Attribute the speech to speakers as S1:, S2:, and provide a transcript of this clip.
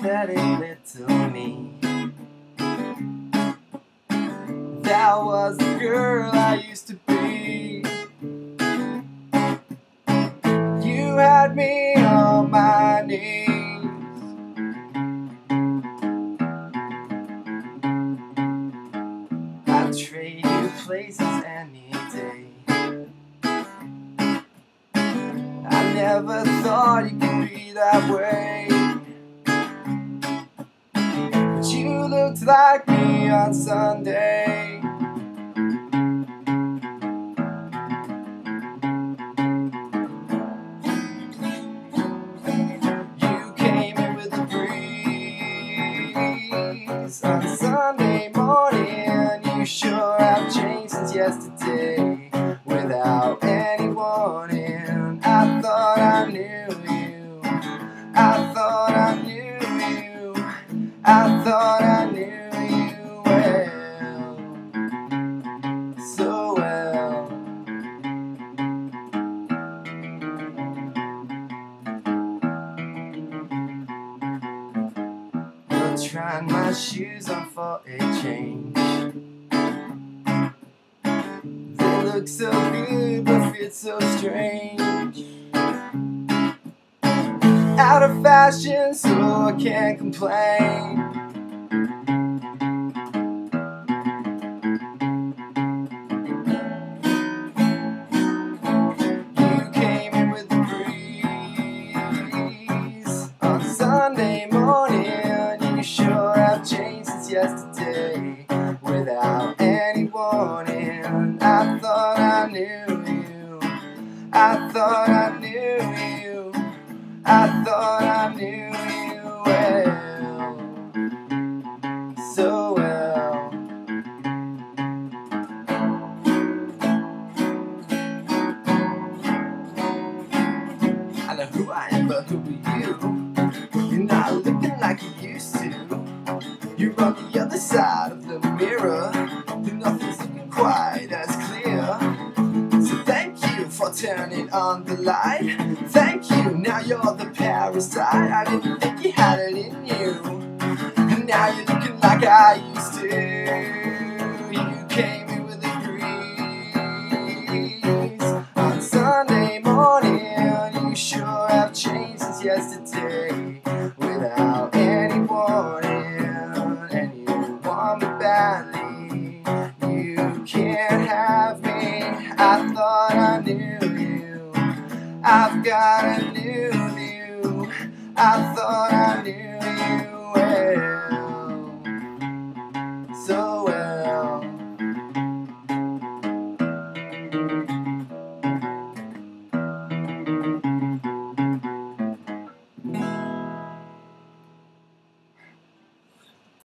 S1: pathetic little me. That was the girl I used to be. You had me on my knees. I'd trade you places any day. I never thought you could be that way, but you looked like me on Sunday. You came in with the breeze on Sunday morning. You sure have changed since yesterday without any warning. I thought I knew you. I thought I knew you. I thought I knew you well, so well. I'm trying my shoes on for a change. They look so good but fit so strange. Out of fashion, so I can't complain. You came in with the breeze on Sunday morning. You sure have changed since yesterday without any warning. I thought I knew you. I thought I knew you. I thought I knew you well, so well. I know who I am, but who are you? You're not looking like you used to. You're on the other side of the mirror, but nothing's looking quite as clear. So thank you for turning on the light. Thank you, now you're the parasite. I didn't think you had it in you, and now you're looking like I used to. You came in with a breeze on Sunday morning. You sure have changed since yesterday without any warning. And you want me badly, you can't have me. I thought I knew you. I've got a new view. I thought I knew you well.